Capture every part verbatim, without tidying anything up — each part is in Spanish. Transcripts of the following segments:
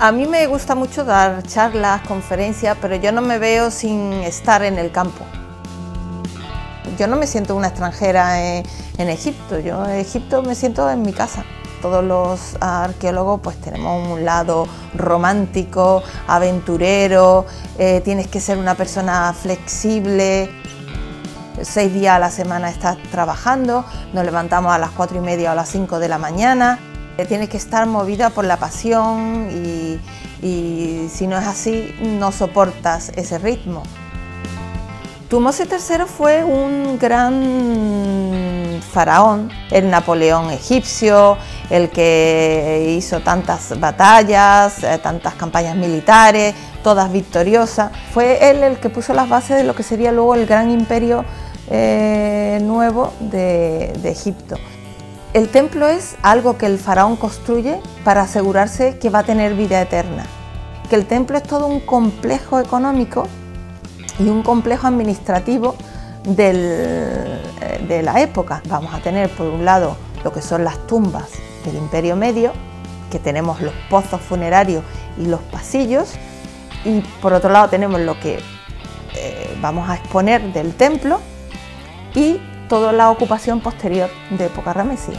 A mí me gusta mucho dar charlas, conferencias, pero yo no me veo sin estar en el campo. Yo no me siento una extranjera en, en Egipto, yo en Egipto me siento en mi casa. Todos los arqueólogos pues tenemos un lado romántico, aventurero, eh, tienes que ser una persona flexible. Seis días a la semana estás trabajando, nos levantamos a las cuatro y media o a las cinco de la mañana. Tienes que estar movida por la pasión y, y si no es así, no soportas ese ritmo. Tutmosis tercero fue un gran faraón, el Napoleón egipcio, el que hizo tantas batallas, tantas campañas militares, todas victoriosas. Fue él el que puso las bases de lo que sería luego el gran imperio eh, nuevo de, de Egipto. El templo es algo que el faraón construye para asegurarse que va a tener vida eterna. Que el templo es todo un complejo económico y un complejo administrativo del, de la época. Vamos a tener por un lado lo que son las tumbas del Imperio Medio, que tenemos los pozos funerarios y los pasillos, y por otro lado tenemos lo que eh, vamos a exponer del templo y toda la ocupación posterior de época ramesía.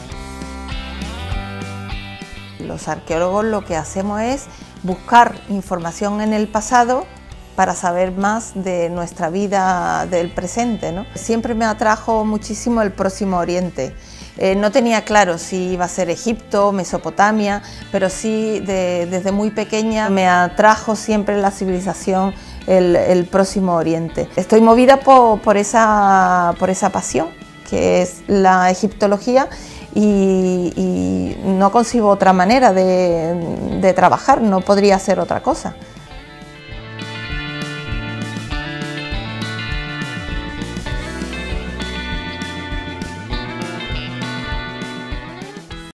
Los arqueólogos lo que hacemos es buscar información en el pasado para saber más de nuestra vida del presente, ¿no? Siempre me atrajo muchísimo el Próximo Oriente. Eh, no tenía claro si iba a ser Egipto, Mesopotamia, pero sí de, desde muy pequeña me atrajo siempre la civilización, el, el Próximo Oriente. Estoy movida por, por, esa, por esa pasión que es la egiptología y, y no concibo otra manera de, de trabajar, no podría ser otra cosa.